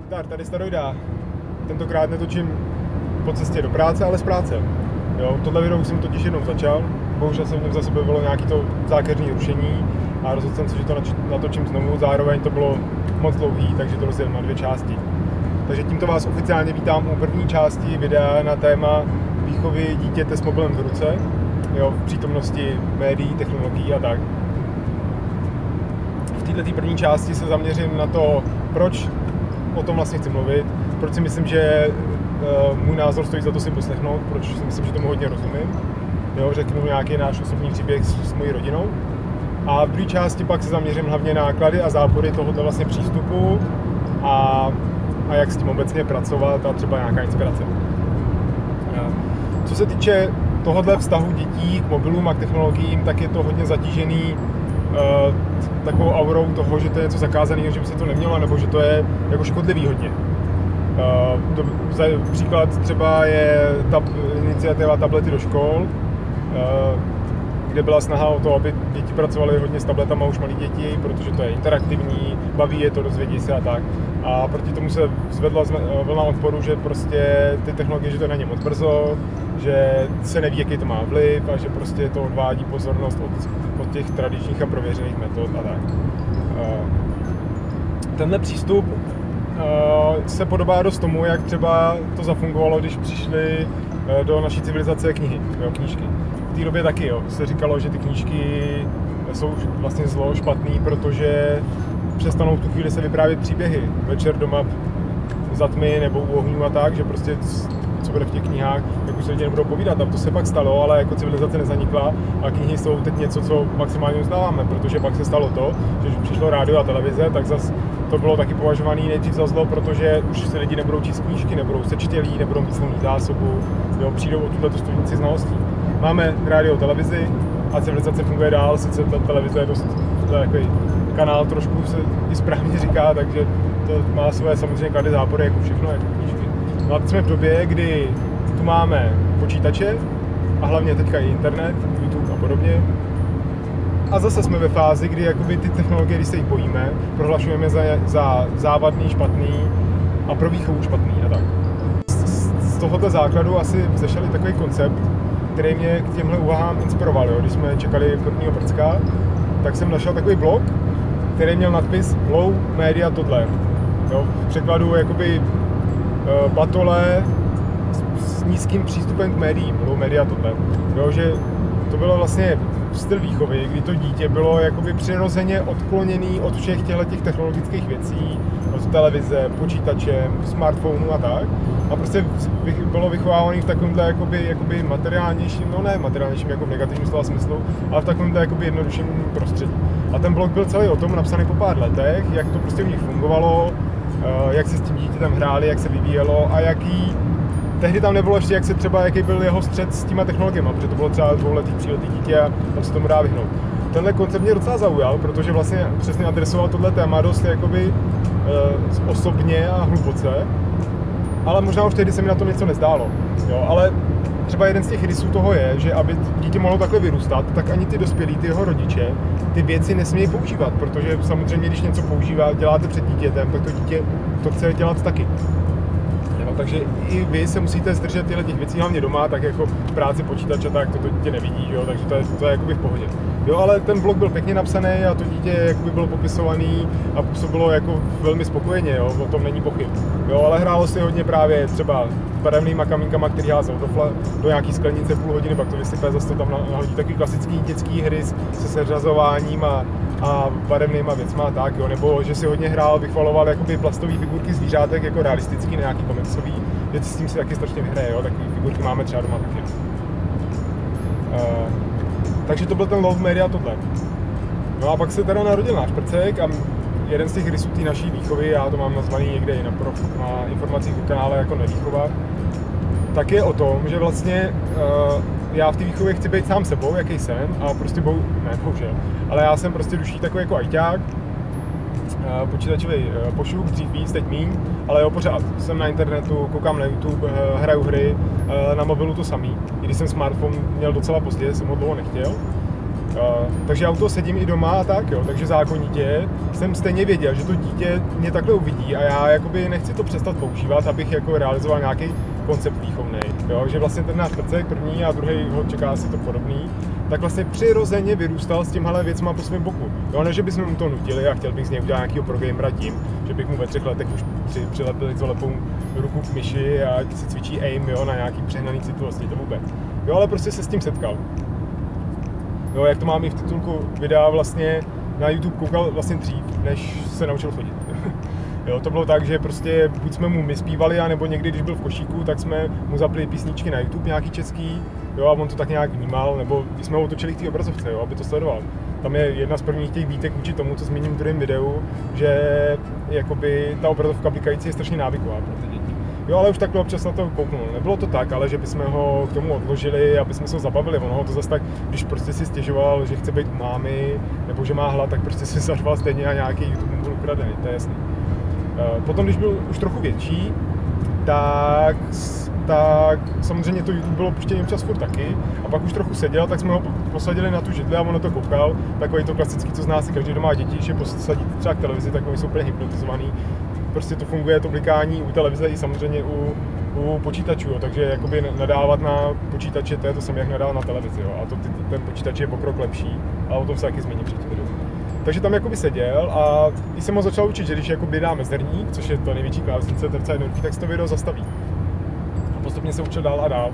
Zdar, tady Staroida. Tentokrát netočím po cestě do práce, ale z práce. Jo, tohle video už jsem totiž jednou začal, bohužel jsem v něm zase bylo nějaké to zákeřní rušení a rozhodl jsem se, že to natočím znovu, zároveň to bylo moc dlouhý, takže to rozdělím na 2 části. Takže tímto vás oficiálně vítám u první části videa na téma výchovy dítěte s mobilem v ruce, jo, v přítomnosti médií, technologií a tak. V této první části se zaměřím na to, proč o tom vlastně chci mluvit, proč si myslím, že můj názor stojí za to si poslechnout, proč si myslím, že tomu hodně rozumím. Jo, řeknu nějaký náš osobní příběh s mojí rodinou. A v druhé části pak se zaměřím hlavně na klady a zápory tohoto vlastně přístupu a jak s tím obecně pracovat a třeba nějaká inspirace. Co se týče tohohle vztahu dětí k mobilům a k technologiím, tak je to hodně zatížený takovou aurou toho, že to je něco zakázaného, že by se to nemělo, nebo že to je jako škodlivý hodně. Příklad třeba je iniciativa tablety do škol, kde byla snaha o to, aby děti pracovaly hodně s tabletama, už malí děti, protože to je interaktivní, baví je to, dozvědí se a tak. A proti tomu se zvedla vlna odporu, že prostě ty technologie, že to je na ně moc brzo, že se neví, jaký to má vliv a že prostě to odvádí pozornost od těch tradičních a prověřených metod a tak. Tenhle přístup se podobá dost tomu, jak třeba to zafungovalo, když přišly do naší civilizace knihy, jo, knížky. V té době taky, jo, se říkalo, že ty knížky jsou vlastně zlo, špatný, protože přestanou v tu chvíli se vyprávět příběhy. Večer doma za tmy nebo u ohňů a tak, že prostě co bude v těch knihách, jak už se lidi nebudou povídat. A to se pak stalo, ale jako civilizace nezanikla a knihy jsou teď něco, co maximálně uznáváme, protože pak se stalo to, že když přišlo rádio a televize, tak zase to bylo taky považované nejdřív za zlo, protože už se lidi nebudou číst knížky, nebudou sečtělí, nebudou mít slovní zásobu, jo, přijdou o tuto studnici znalostí. Máme rádio, televizi a civilizace funguje dál, sice ta televize je dost takový kanál, trošku se i správně říká, takže to má své samozřejmě klady zápory, jako všechno, jako knížky. No a teď jsme v době, kdy tu máme počítače a hlavně teďka i internet, YouTube a podobně. A zase jsme ve fázi, kdy jakoby ty technologie, když se jich bojíme, prohlašujeme za závadný, špatný a pro výchovu špatný a tak. Z tohoto základu asi vzešel takový koncept, který mě k těmhle úvahám inspiroval. Jo. Když jsme čekali prvního prcka, tak jsem našel takový blog, který měl nadpis Low Media toddler. Jo. V překladu jakoby batole s nízkým přístupem k médiím, Low Media toddler. Jo, že to bylo vlastně styl výchovy, kdy to dítě bylo jakoby přirozeně odkloněný od všech těch technologických věcí, od televize, počítače, smartphonu a tak. A prostě bylo vychovávaný v takovémhle jakoby materiálnějším, no ne materiálnějším jako v negativním slova smyslu, ale v takovémhle jakoby jednodušším prostředí. A ten blog byl celý o tom, napsaný po pár letech, jak to prostě u nich fungovalo, jak se s tím dítětem hráli, jak se vyvíjelo a tehdy tam nebylo ještě, jaký byl jeho střet s těma technologiemi, protože to bylo třeba 2letý, 3letý dítě a tam se tomu dá vyhnout. Tenhle koncept mě docela zaujal, protože vlastně přesně adresoval tohle téma dost jakoby osobně a hluboce, ale možná už tehdy se mi na tom něco nezdálo. Jo, ale třeba jeden z těch rysů toho je, že aby dítě mohlo takhle vyrůstat, tak ani ty dospělí, ty jeho rodiče, ty věci nesmějí používat, protože samozřejmě, když něco děláte před dítětem, tak to dítě to chce dělat taky. No, takže i vy se musíte zdržet těch věcí, hlavně doma, tak jako v práci počítače, tak to dítě nevidí, jo, takže to je jakoby v pohodě. Jo, ale ten blog byl pěkně napsaný a to dítě jakoby bylo popisovaný a působilo jako velmi spokojeně, jo, o tom není pochyb. Jo, ale hrálo si hodně právě třeba barevnýma kamínkama, který házel do nějaký sklenice půl hodiny, pak to vysype, zase to tam nahodí takový klasický dětský hry se seřazováním a barevnýma věcma a tak, jo, nebo že si hodně hrál, vychvaloval jakoby plastový figurky zvířátek jako realistický, nějaký komiksový, že s tím si taky strašně vyhraje, jo, takový figurky máme třeba doma taky. Takže to byl ten Low Media toddler. No a pak se teda narodil náš prcek a jeden z těch rysů té naší výchovy, já to mám nazvaný někde i na informacích o kanále jako nevýchova, tak je o tom, že vlastně já v té výchově chci být sám sebou, jaký jsem, a prostě bohužel, ale já jsem prostě duší takový jako ajťák, počítačový pošuk, dřív víc, teď míň, ale jo, pořád jsem na internetu, koukám na YouTube, hraju hry, na mobilu to samý. I když jsem smartphone měl docela pozdě, jsem ho dlouho nechtěl. Takže já u toho sedím i doma a tak, jo, takže zákonitě jsem stejně věděl, že to dítě mě takhle uvidí a já jakoby nechci to přestat používat, abych jako realizoval nějaký koncept výchovný, jo, že vlastně ten náš prcek první a druhý ho čeká asi to podobný, tak vlastně přirozeně vyrůstal s těmhle věcma po svém boku. Jo, ne, že bychom mu to nutili a chtěl bych z něj udělat nějakého progamera tím, že bych mu ve 3 letech už přilepil lepou ruku k myši a si cvičí aim, jo, na nějaký přehnaný citlivosti, to vůbec. Jo, ale prostě se s tím setkal. Jo, jak to mám i v titulku videa, vlastně na YouTube koukal vlastně dřív, než se naučil chodit. Jo, to bylo tak, že prostě buď jsme mu my zpívali, anebo někdy, když byl v košíku, tak jsme mu zapli písničky na YouTube nějaký český, jo, a on to tak nějak vnímal, nebo když jsme ho otočili k té obrazovce, jo, aby to sledoval. Tam je jedna z prvních těch výtek vůči tomu, co zmíním v druhém videu, že jakoby ta obrazovka blikající je strašně návyková pro ty děti. Jo, ale už takhle občas na to kouknul. Nebylo to tak, ale že bychom ho k tomu odložili, aby jsme se ho zabavili. Ono ho to zase tak, když prostě si stěžoval, že chce být u mámy, nebo že má hlad, tak prostě si zařval stejně a nějaký YouTube mu byl ukradený, to je jasný. Potom, když byl už trochu větší, tak samozřejmě to YouTube bylo puštěný občas furt taky a pak už trochu seděl, tak jsme ho posadili na tu židli a ono to koukal. Takový to klasický, co zná si každý doma děti, že posadí třeba k televizi, tak oni jsou úplně hypnotizovaný. Prostě to funguje, to blikání u televize i samozřejmě u počítačů, jo. Takže jakoby nadávat na počítače, to je to samé, jak nadával na televizi, jo. A ten počítač je pokrok lepší, ale o tom se taky zmíním předtím. Takže tam jakoby seděl a když jsem ho začal učit, že když jakoby dáme zrník, což je to největší klávesnice, to je docela jednoduchý, tak se to video zastaví. A postupně se učil dál a dál.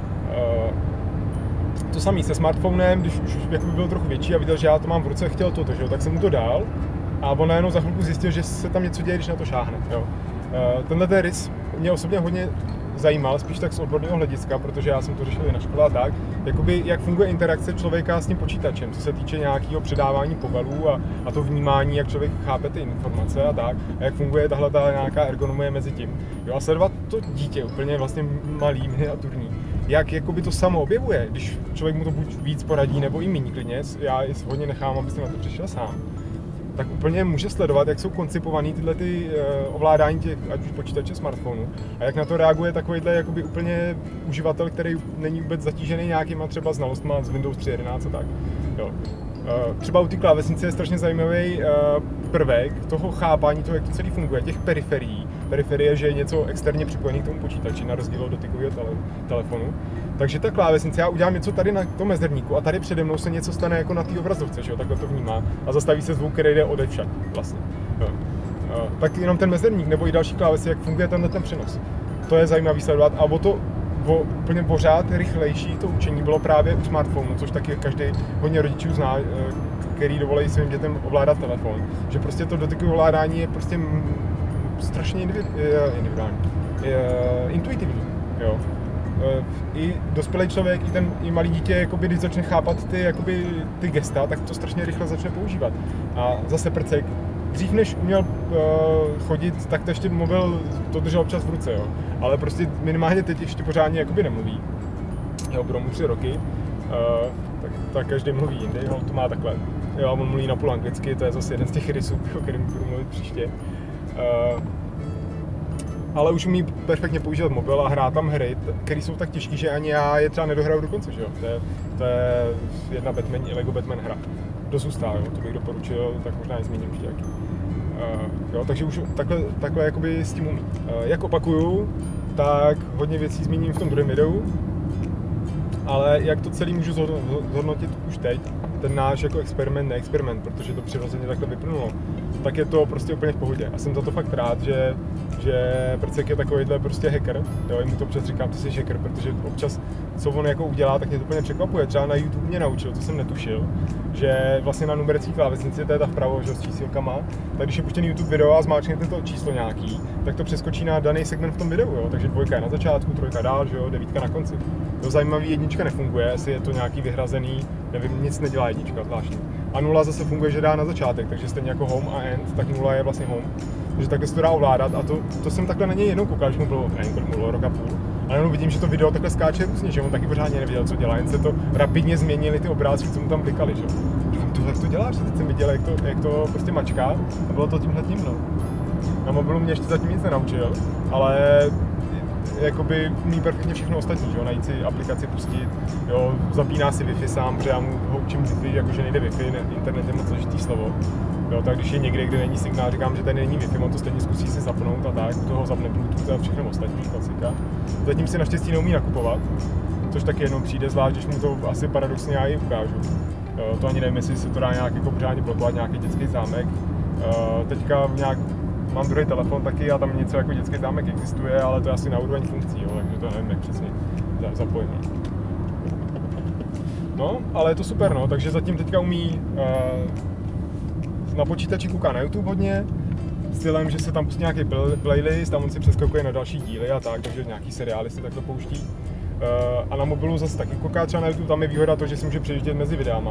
To samé se smartphonem, když už jakoby byl trochu větší a viděl, že já to mám v ruce, chtěl to, že jo, tak jsem mu to dal. A on najednou za chvilku zjistil, že se tam něco děje, když na to šáhne. Jo. Tenhle ten rys mě osobně hodně zajímal, spíš tak z odborného hlediska, protože já jsem to řešil i na škole a tak, jakoby, jak funguje interakce člověka s tím počítačem, co se týče nějakého předávání povelů a to vnímání, jak člověk chápe ty informace a tak, a jak funguje tahle nějaká ergonomie mezi tím. Jo, a sledovat to dítě úplně vlastně malý, miniaturní, jak jakoby to samo objevuje, když člověk mu to buď víc poradí, nebo i méně klidně, já i hodně nechám, abyste na to přišel sám, tak úplně může sledovat, jak jsou koncipovaný tyhle ovládání těch, ať už počítače, smartphonu a jak na to reaguje takovýhle jakoby úplně uživatel, který není vůbec zatížený nějakýma třeba znalostma z Windows 3.11 a tak. Jo. Třeba u té klávesnice je strašně zajímavý prvek toho chápání toho, jak to celý funguje, těch periferií. Periferie, že je něco externě připojené k tomu počítači, na rozdíl od dotykového telefonu. Takže ta klávesnice, já udělám něco tady na tom mezerníku a tady přede mnou se něco stane jako na té obrazovce, že jo, takhle to vnímá a zastaví se zvuk, který jde odevšad vlastně. Jo. Tak jenom ten mezerník nebo i další klávesy, jak funguje ten přenos. To je zajímavý sledovat a úplně pořád rychlejší to učení bylo právě u smartphonu, což taky každý hodně rodičů zná, který dovolí svým dětem ovládat telefon. Že prostě to dotykové ovládání je prostě strašně individuální, intuitivní, jo. I dospělý člověk, i malý dítě, jakoby, když začne chápat ty gesta, tak to strašně rychle začne používat. A zase prcek, dřív než uměl chodit, tak to ještě mobil to držel občas v ruce, jo. Ale prostě minimálně teď ještě pořádně jakoby nemluví. Jo, budou mu 3 roky, tak každý mluví jindy, jo, to má takhle. Jo, on mluví napůl anglicky, to je zase jeden z těch rysů, o kterém budu mluvit příště. Ale už umí perfektně používat mobil a hrát tam hry, které jsou tak těžké, že ani já je třeba nedohraju do konce, že jo. To je jedna Lego Batman hra. Dost hustá, jo, to bych doporučil, tak možná je zmíním ještě jaký. Jo, takže už takhle jakoby s tím umí. Jak opakuju, tak hodně věcí zmíním v tom druhém videu, ale jak to celý můžu zhodnotit už teď, ten náš jako neexperiment, protože to přirozeně takhle vyplynulo, tak je to prostě úplně v pohodě. A jsem za to fakt rád, že Prcek je takovýhle prostě hacker. Jo, mu to občas říkám, ty jsi hacker, protože občas, co on jako udělá, tak mě to úplně překvapuje. Třeba na YouTube mě naučil, co jsem netušil, že vlastně na numerací klávesnici, to je ta vpravo, že s čísílkama, tak když je puštěný YouTube video a zmáčknete to číslo nějaký, tak to přeskočí na daný segment v tom videu, jo. Takže 2 je na začátku, 3 dál, že jo, 9 na konci. To zajímavý, 1 nefunguje, jestli je to nějaký vyhrazený, nevím, nic nedělá 1, zvláštní. A 0 zase funguje, že dá na začátek, takže stejně jako home a end, tak 0 je vlastně home. Takže takhle se to dá ovládat a to jsem takhle na něj jednou koukal, když mu bylo, nevím, kolik mu bylo, rok a půl. Ale jenom vidím, že to video takhle skáče různě, že on taky pořádně nevěděl, co dělá, jen se to rapidně změnily ty obrázky, co mu tam blikali, že? Jak to děláš? Teď jsem viděl, jak to prostě mačká a bylo to tímhletím, no. Na mobilu mě ještě zatím nic nenaučil, ale jakoby umí perfektně všechno ostatní, jo? Najít si aplikaci, pustit, jo? Zapíná si Wi-Fi sám, protože já mu ho učím Wi-Fi, jakože nejde Wi-Fi, internet je moc složitý slovo. Jo, tak když je někde, kde není signál, říkám, že tady není Wi-Fi, on to stejně zkusí si zapnout a tak, toho zapne Bluetooth a všechno ostatní, klasika. Zatím si naštěstí neumí nakupovat, což taky jenom přijde, zvlášť, když mu to asi paradoxně já i ukážu. To ani nevím, jestli se to dá nějak jako pořádně blokovat, nějaký dětský zámek. Teďka nějak mám druhý telefon taky a tam něco jako dětský zámek existuje, ale to je asi na úroveň funkcí, jo, takže to nevím, jak přesně zapojení. No, ale je to super, no, takže zatím teďka umí na počítači kouká na YouTube hodně, stylem, že se tam pustí nějaký playlist, tam on si přeskakuje na další díly a tak, takže nějaký seriály si takhle pouští. A na mobilu zase taky kouká třeba na YouTube, tam je výhoda to, že si může přejíždět mezi videama.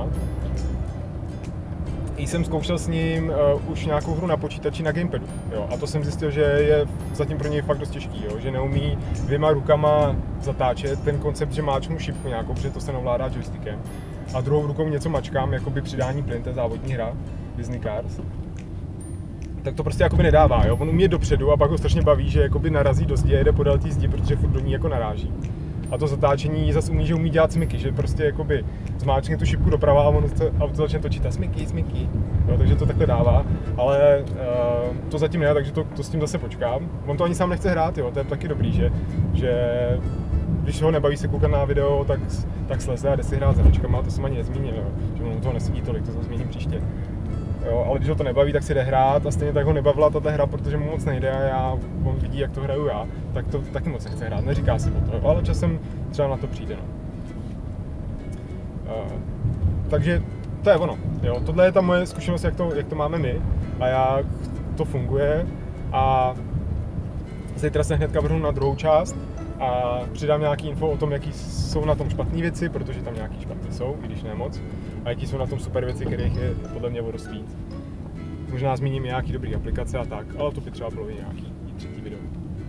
Jsem zkoušel s ním už nějakou hru na počítači na gamepadu, jo, a to jsem zjistil, že je zatím pro něj fakt dost těžký, jo, že neumí dvěma rukama zatáčet, ten koncept, že máčnu šipku nějakou, protože to se ovládá joystickem, a druhou rukou něco mačkám, jakoby přidání plyn, to je závodní hra, Disney Cars, tak to prostě jakoby nedává, jo, on umí jít dopředu a pak ho strašně baví, že jakoby narazí do zdi a jede podél té zdi, protože furt do ní jako naráží. A to zatáčení zase umí, že umí dělat smyky, že prostě jakoby zmáčkne tu šipku doprava a on se auto začne točit a smyky, jo, takže to takhle dává, ale to zatím ne, takže to s tím zase počkám. On to ani sám nechce hrát, jo, to je taky dobrý, že když ho nebaví se koukat na video, tak sleze a jde si hrát s hračkama, to jsem ani nezmínil, jo, že on toho nesedí tolik, to zmíním příště. Jo, ale když ho to nebaví, tak si jde hrát a stejně tak ho nebavila ta hra, protože mu moc nejde a on vidí, jak to hraju já, tak to taky moc nechce hrát, neříká si o to, ale časem třeba na to přijde. No. Takže to je ono, jo, tohle je ta moje zkušenost, jak to máme my a jak to funguje a zítra se hnedka vrhnu na druhou část a přidám nějaký info o tom, jaký jsou na tom špatné věci, protože tam nějaký špatný jsou, i když ne moc, a jaký jsou na tom super věci, kterých je podle mě o dost víc. Možná zmíním nějaký dobrý aplikace a tak, ale to by třeba bylo i nějaký třetí video.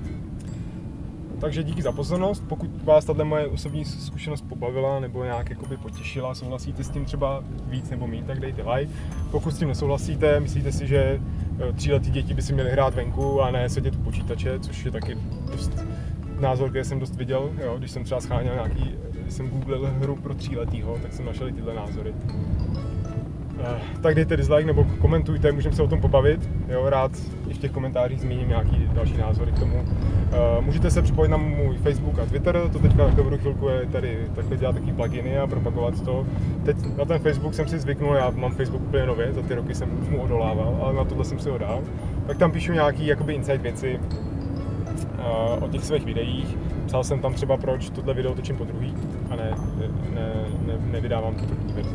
Takže díky za pozornost, pokud vás tato moje osobní zkušenost pobavila nebo nějak jakoby potěšila, souhlasíte s tím třeba víc nebo méně, tak dejte like. Pokud s tím nesouhlasíte, myslíte si, že 3letý děti by si měly hrát venku a ne sedět u počítače, což je taky dost názor, který jsem dost viděl, jo, když jsem třeba scháněl když jsem googlil hru pro 3letýho, tak jsem našel i tyhle názory. Tak dejte dislike nebo komentujte, můžeme se o tom pobavit, jo, rád i v těch komentářích zmíním nějaký další názory k tomu. Můžete se připojit na můj Facebook a Twitter, to teďka budu chvilku je tady takhle dělat taky pluginy a propagovat to. Teď na ten Facebook jsem si zvyknul, já mám Facebook úplně nově, za ty roky jsem mu odolával, ale na tohle jsem si ho dal. Tak tam píšu nějaký jakoby insight věci o těch svých videích. Psal jsem tam třeba, proč tohle video točím po druhý a nevydávám tu první verzi.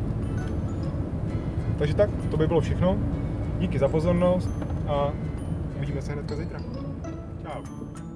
Takže tak, to by bylo všechno. Díky za pozornost a uvidíme se hnedka zítra. Čau.